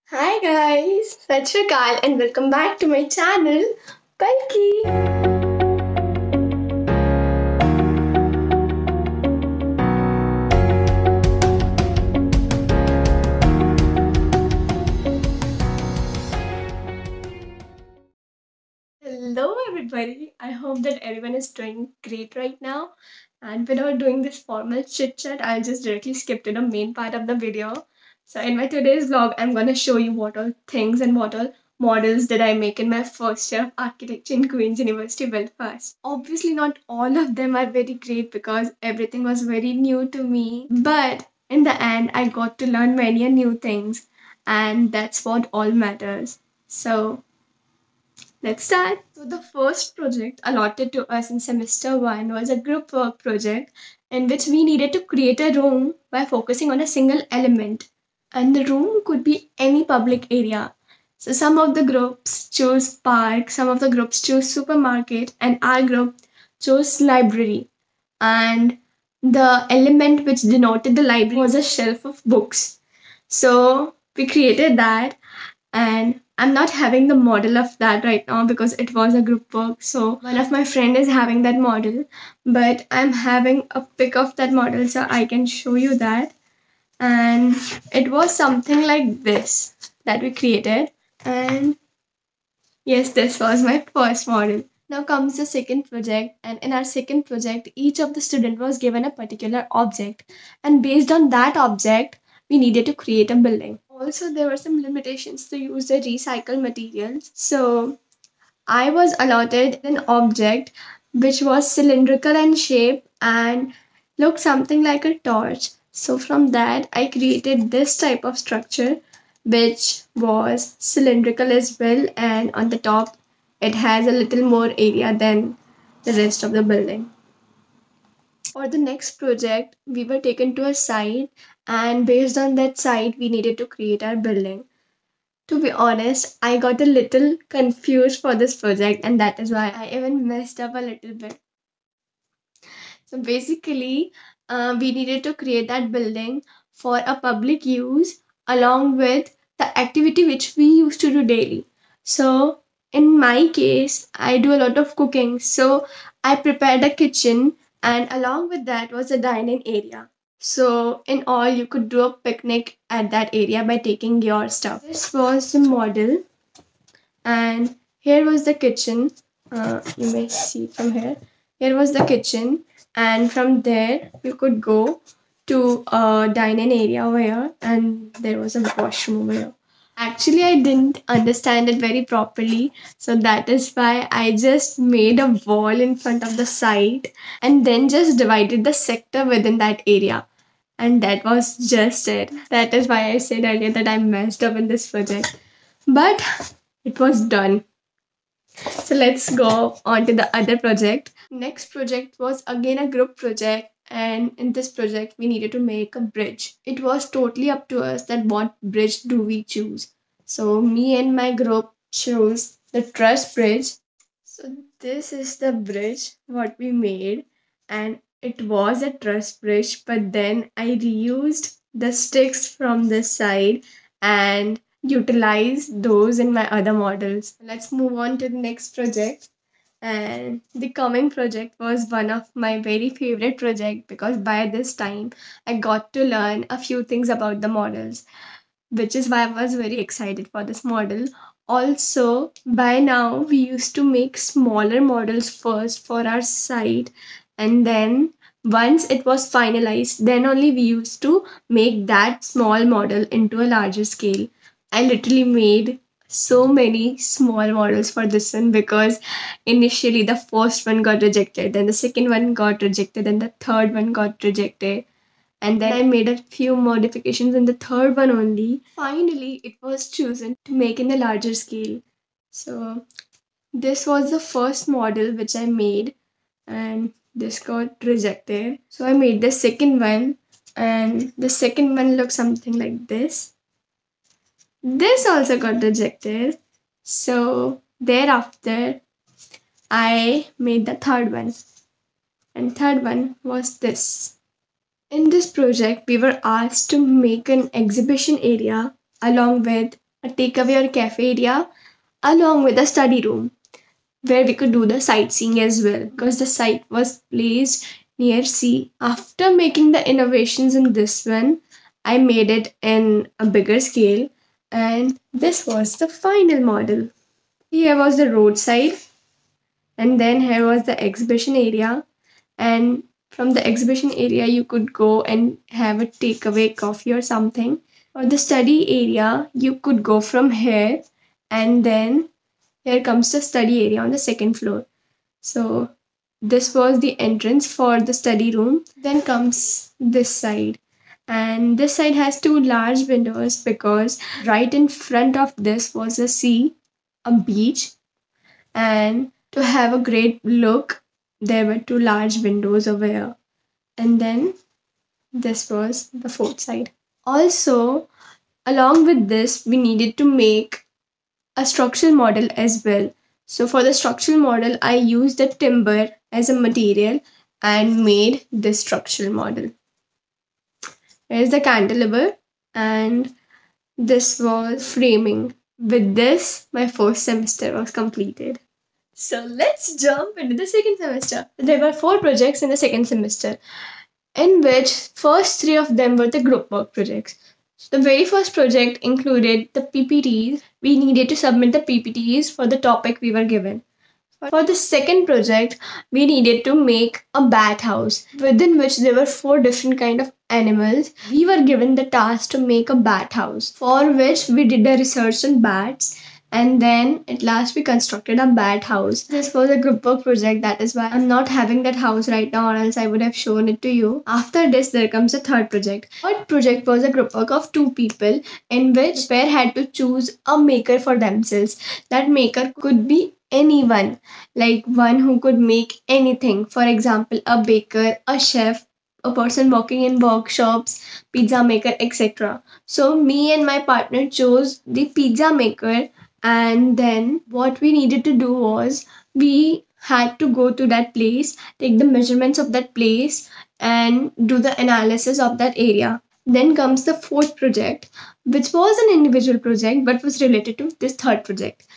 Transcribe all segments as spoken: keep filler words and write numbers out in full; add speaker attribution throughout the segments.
Speaker 1: Hi guys, Rachakal and welcome back to my channel, Palki. Hello everybody, I hope that everyone is doing great right now. And without doing this formal chit chat, I'll just directly skip to the main part of the video. So in my today's vlog, I'm gonna show you what all things and what all models did I make in my first year of architecture in Queen's University Belfast. Obviously not all of them are very great because everything was very new to me. But in the end, I got to learn many new things and that's what all matters. So let's start. So, the first project allotted to us in semester one was a group work project in which we needed to create a room by focusing on a single element. And the room could be any public area. So, some of the groups chose park, some of the groups chose supermarket, and our group chose library. And the element which denoted the library was a shelf of books. So, we created that and I'm not having the model of that right now because it was a group work. So one of my friend is having that model, but I'm having a pic of that model so I can show you that. And it was something like this that we created. And yes, this was my first model. Now comes the second project, and in our second project, each of the student was given a particular object, and based on that object, we needed to create a building. Also, there were some limitations to use the recycled materials. So, I was allotted an object which was cylindrical in shape and looked something like a torch. So, from that, I created this type of structure which was cylindrical as well, and on the top, it has a little more area than the rest of the building. For the next project, we were taken to a site, and based on that site, we needed to create our building. To be honest, I got a little confused for this project, and that is why I even messed up a little bit. So basically, uh, we needed to create that building for a public use along with the activity which we used to do daily. So in my case, I do a lot of cooking. So I prepared a kitchen, and along with that was a dining area. So in all, you could do a picnic at that area by taking your stuff. This was the model, and here was the kitchen. Uh, you may see from here. Here was the kitchen, and from there you could go to a dining area over here, and there was a washroom over here. Actually, I didn't understand it very properly, so that is why I just made a wall in front of the site and then just divided the sector within that area. And that was just it. That is why I said earlier that I messed up in this project. But it was done. So let's go on to the other project. Next project was again a group project, and in this project we needed to make a bridge. It was totally up to us that what bridge do we choose. So me and my group chose the truss bridge. So this is the bridge what we made, and it was a truss bridge, but then I reused the sticks from this side and utilize those in my other models. Let's move on to the next project. And the coming project was one of my very favorite project because by this time I got to learn a few things about the models, which is why I was very excited for this model. Also, by now we used to make smaller models first for our site, and then once it was finalized, then only we used to make that small model into a larger scale. I literally made so many small models for this one because initially the first one got rejected, then the second one got rejected, and the third one got rejected, and then I made a few modifications in the third one only. Finally, it was chosen to make in a larger scale. So, this was the first model which I made, and this got rejected. So, I made the second one, and the second one looks something like this. This also got rejected. So, thereafter, I made the third one, and third one was this. In this project, we were asked to make an exhibition area along with a takeaway or cafe area, along with a study room where we could do the sightseeing as well because the site was placed near sea. After making the innovations in this one, I made it in a bigger scale, and this was the final model. Here was the roadside, and then here was the exhibition area, and from the exhibition area you could go and have a takeaway coffee or something. For the study area, you could go from here, and then here comes the study area on the second floor. So this was the entrance for the study room. Then comes this side. And this side has two large windows because right in front of this was a sea, a beach. And to have a great look, there were two large windows over here. And then this was the fourth side. Also, along with this, we needed to make a structural model as well. So for the structural model, I used the timber as a material and made this structural model. Here's the cantilever, and this was framing. With this, my first semester was completed. So let's jump into the second semester. There were four projects in the second semester, in which first three of them were the group work projects. So the very first project included the P P Ts. We needed to submit the P P Ts for the topic we were given. For the second project, we needed to make a bat house within which there were four different kind of animals. We were given the task to make a bat house, for which we did a research on bats, and then at last we constructed a bat house. This was a group work project, that is why I'm not having that house right now, or else I would have shown it to you. After this, there comes a third project. Third project was a group work of two people in which pair had to choose a maker for themselves. That maker could be anyone, like one who could make anything. For example, a baker, a chef, a person working in workshops, pizza maker, et cetera. So me and my partner chose the pizza maker, and then what we needed to do was we had to go to that place, take the measurements of that place, and do the analysis of that area. Then comes the fourth project, which was an individual project but was related to this third project.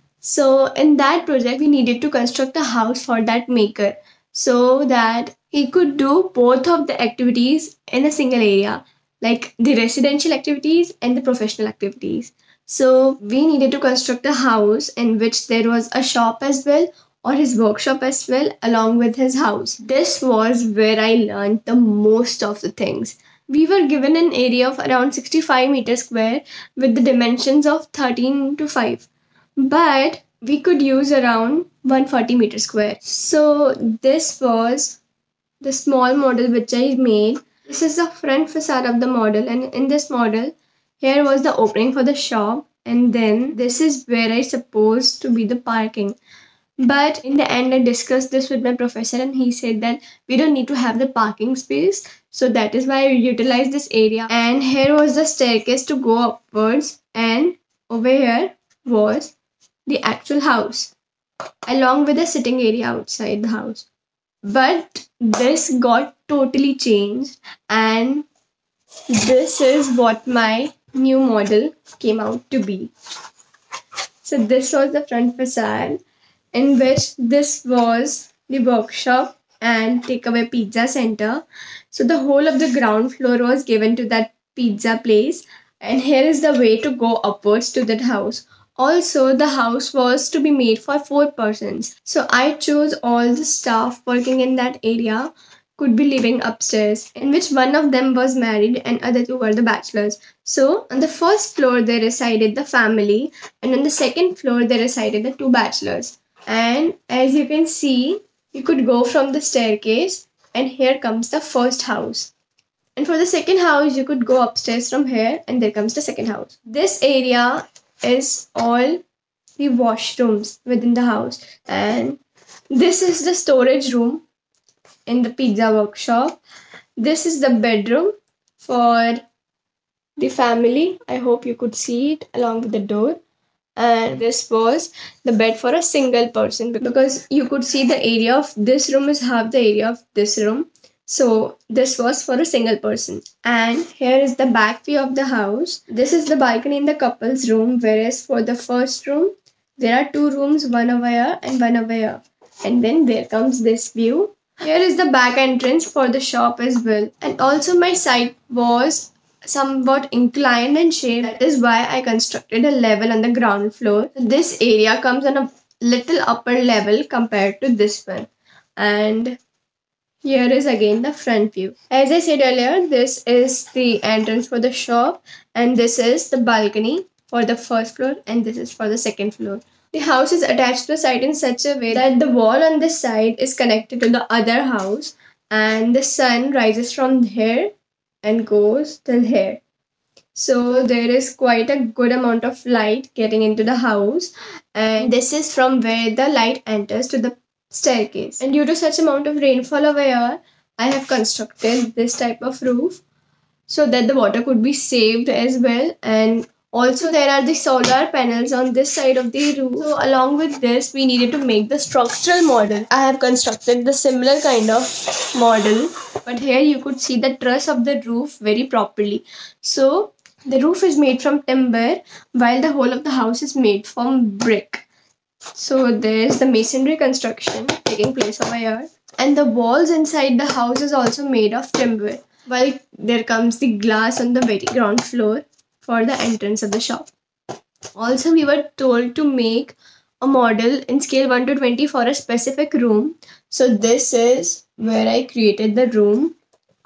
Speaker 1: So in that project, we needed to construct a house for that maker so that he could do both of the activities in a single area, like the residential activities and the professional activities. So we needed to construct a house in which there was a shop as well, or his workshop as well, along with his house. This was where I learned the most of the things. We were given an area of around sixty-five meters square with the dimensions of thirteen to five. But we could use around one hundred forty meters square. So this was the small model which I made. This is the front facade of the model, and in this model, here was the opening for the shop, and then this is where I supposed to be the parking. But in the end, I discussed this with my professor, and he said that we don't need to have the parking space. So that is why I utilized this area. And here was the staircase to go upwards, and over here was the actual house, along with the sitting area outside the house. But this got totally changed, and this is what my new model came out to be. So this was the front facade, in which this was the workshop and takeaway pizza center. So the whole of the ground floor was given to that pizza place, and here is the way to go upwards to that house. Also, the house was to be made for four persons. So I chose all the staff working in that area could be living upstairs, in which one of them was married and other two were the bachelors. So on the first floor there resided the family, and on the second floor there resided the two bachelors. And as you can see, you could go from the staircase, and here comes the first house. And for the second house, you could go upstairs from here, and there comes the second house. This area is all the washrooms within the house, and this is the storage room in the pizza workshop. This is the bedroom for the family. I hope you could see it along with the door. And this was the bed for a single person, because you could see the area of this room is half the area of this room. So this was for a single person. And here is the back view of the house. This is the balcony in the couple's room, whereas for the first room, there are two rooms, one over here and one over here. And then there comes this view. Here is the back entrance for the shop as well. And also my site was somewhat inclined and shaped. That is why I constructed a level on the ground floor. This area comes on a little upper level compared to this one. And here is again the front view. As I said earlier, this is the entrance for the shop and this is the balcony for the first floor and this is for the second floor. The house is attached to the site in such a way that the wall on this side is connected to the other house and the sun rises from here and goes till here. So there is quite a good amount of light getting into the house and this is from where the light enters to the staircase. And due to such amount of rainfall over here, I have constructed this type of roof so that the water could be saved as well. And also there are the solar panels on this side of the roof. So along with this, we needed to make the structural model. I have constructed the similar kind of model, but here you could see the truss of the roof very properly. So the roof is made from timber while the whole of the house is made from brick. So there's the masonry construction taking place over here. And the walls inside the house is also made of timber. While there comes the glass on the very ground floor for the entrance of the shop. Also, we were told to make a model in scale one to twenty for a specific room. So this is where I created the room.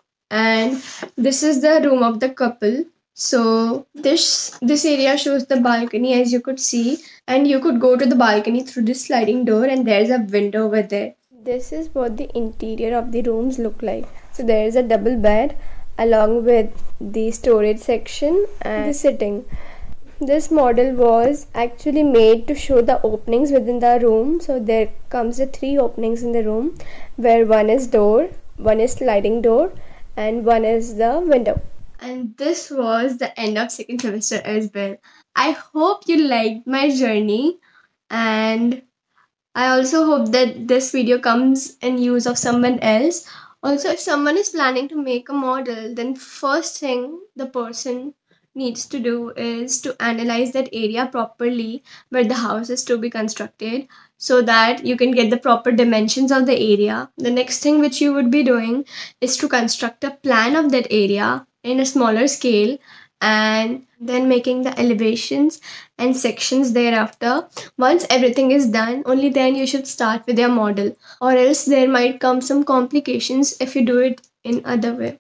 Speaker 1: And this is the room of the couple. So this this area shows the balcony as you could see, and you could go to the balcony through this sliding door and there's a window over there. This is what the interior of the rooms look like. So there is a double bed along with the storage section and the sitting. This model was actually made to show the openings within the room. So there comes the three openings in the room where one is door, one is sliding door and one is the window. And this was the end of second semester as well. I hope you liked my journey and I also hope that this video comes in use of someone else. Also, if someone is planning to make a model, then first thing the person needs to do is to analyze that area properly where the house is to be constructed so that you can get the proper dimensions of the area. The next thing which you would be doing is to construct a plan of that area in a smaller scale and then making the elevations and sections thereafter. Once everything is done, only then you should start with your model, or else there might come some complications if you do it in other way.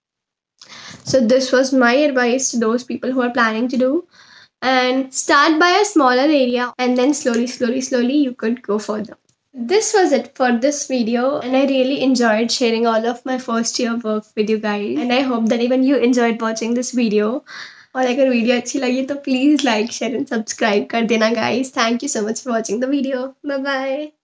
Speaker 1: So this was my advice to those people who are planning to do, and start by a smaller area and then slowly slowly slowly you could go further. This was it for this video and I really enjoyed sharing all of my first year work with you guys, and I hope that even you enjoyed watching this video. और अगर video अच्छी लगी तो please like share and subscribe कर देना guys. Thank you so much for watching the video. Bye bye.